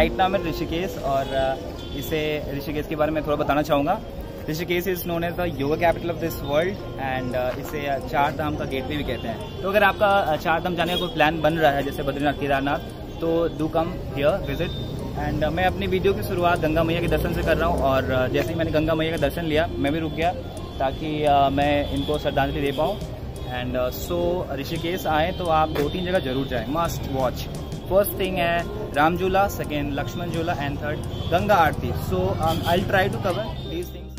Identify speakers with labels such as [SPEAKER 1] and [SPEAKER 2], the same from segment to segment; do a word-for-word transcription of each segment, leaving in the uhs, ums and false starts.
[SPEAKER 1] Right नाम है ऋषिकेश और इसे ऋषिकेश के बारे में थोड़ा बताना चाहूँगा। Rishikesh is known as the yoga capital of this world and इसे चार धाम का गेटवे भी कहते हैं। तो अगर आपका चार धाम जाने का कोई प्लान बन रहा है जैसे बद्रीनाथ केदारनाथ, तो do come here visit. And मैं अपनी वीडियो की शुरुआत गंगा मैया के दर्शन से कर रहा हूँ और जैसे ही मैंने गंगा मैया का दर्शन लिया मैं भी रुक गया ताकि मैं इनको श्रद्धांजलि दे पाऊँ। एंड सो ऋषिकेश आएँ तो आप दो तीन जगह जरूर जाएँ, मस्ट वॉच। फर्स्ट थिंग है राम झूला, second Lakshman Jhula and third Ganga Aarti. So I will try to cover these things.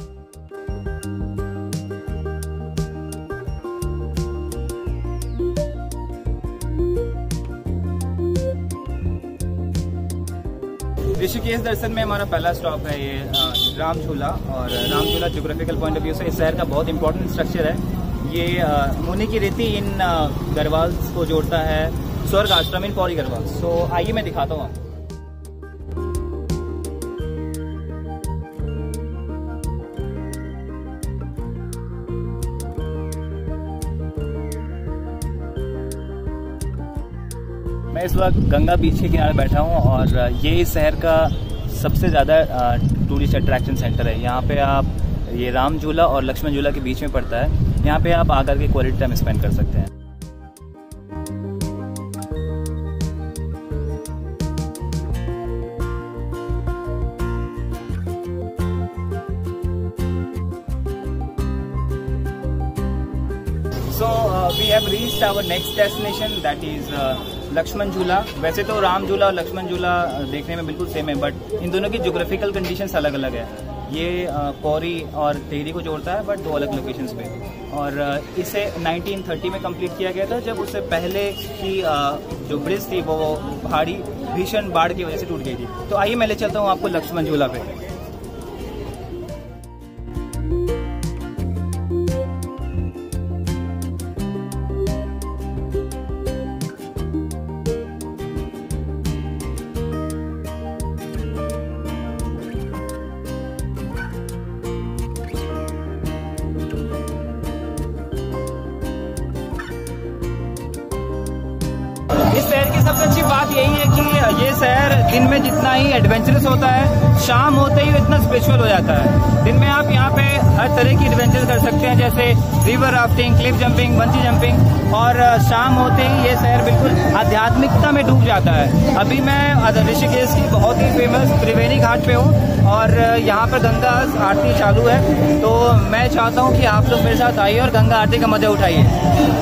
[SPEAKER 1] Rishikesh दर्शन में हमारा पहला स्टॉप है ये राम झूला। और राम झूला ज्योग्राफिकल पॉइंट ऑफ व्यू से इस शहर का बहुत इंपॉर्टेंट स्ट्रक्चर है। ये मुनि की रीति इन गढ़वाल्स को जोड़ता है स्वर्ग आश्रम इन पौड़ी गढ़वाल। सो आइए मैं दिखाता हूँ आपको। मैं इस वक्त गंगा बीच के किनारे बैठा हूँ और ये इस शहर का सबसे ज़्यादा टूरिस्ट अट्रैक्शन सेंटर है। यहाँ पे आप ये राम झूला और लक्ष्मण झूला के बीच में पड़ता है। यहाँ पे आप आकर के क्वालिटी टाइम स्पेंड कर सकते हैं। So uh, we have reached our next destination, that is uh, Lakshman झूला। वैसे तो राम झूला और लक्ष्मण झूला देखने में बिल्कुल सेम है, बट इन दोनों की ज्योग्राफिकल कंडीशंस अलग अलग है। ये पौड़ी और टिहरी को जोड़ता है बट दो अलग लोकेशंस पे। और uh, इसे नाइनटीन थर्टी में कंप्लीट किया गया था, जब उससे पहले की uh, जो ब्रिज थी वो पहाड़ी भीषण बाढ़ की वजह से टूट गई थी। तो आइए मैं ले चलता हूँ आपको लक्ष्मण झूला पे। इस शहर की सबसे अच्छी बात यही है कि ये शहर दिन में जितना ही एडवेंचरस होता है, शाम होते ही इतना स्पिरिचुअल हो जाता है। दिन में आप यहाँ पे हर तरह की एडवेंचर कर सकते हैं, जैसे river rafting, cliff jumping, bungee jumping. और शाम होते ही ये शहर बिल्कुल आध्यात्मिकता में डूब जाता है। अभी मैं ऋषिकेश की बहुत ही फेमस त्रिवेणी घाट पे हूँ और यहाँ पर गंगा आरती चालू है। तो मैं चाहता हूँ कि आप लोग मेरे साथ आइए और गंगा आरती का मजा उठाइए।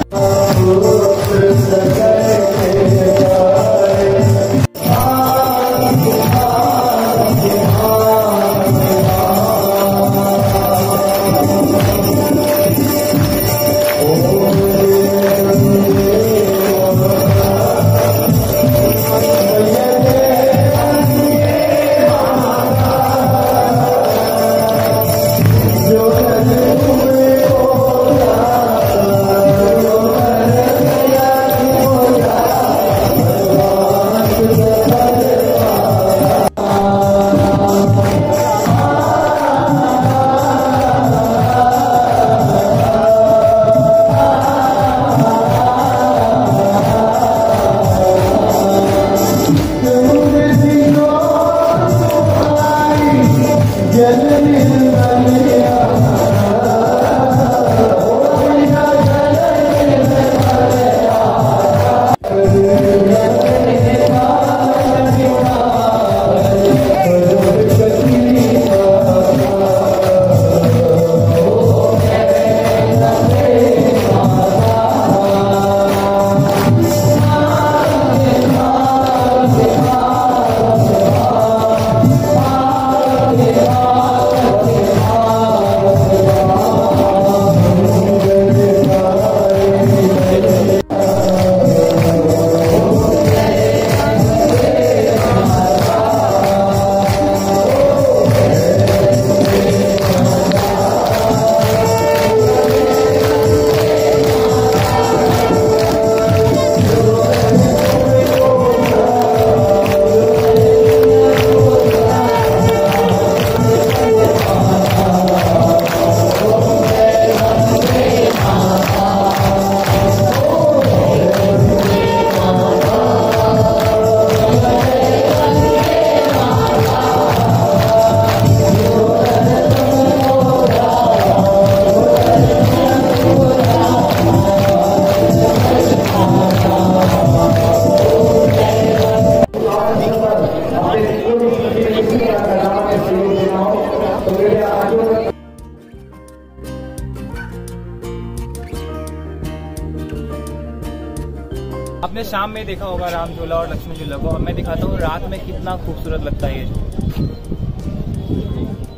[SPEAKER 2] शाम में देखा होगा राम झूला और लक्ष्मी झूला को, और मैं दिखाता हूँ रात में कितना खूबसूरत लगता है ये।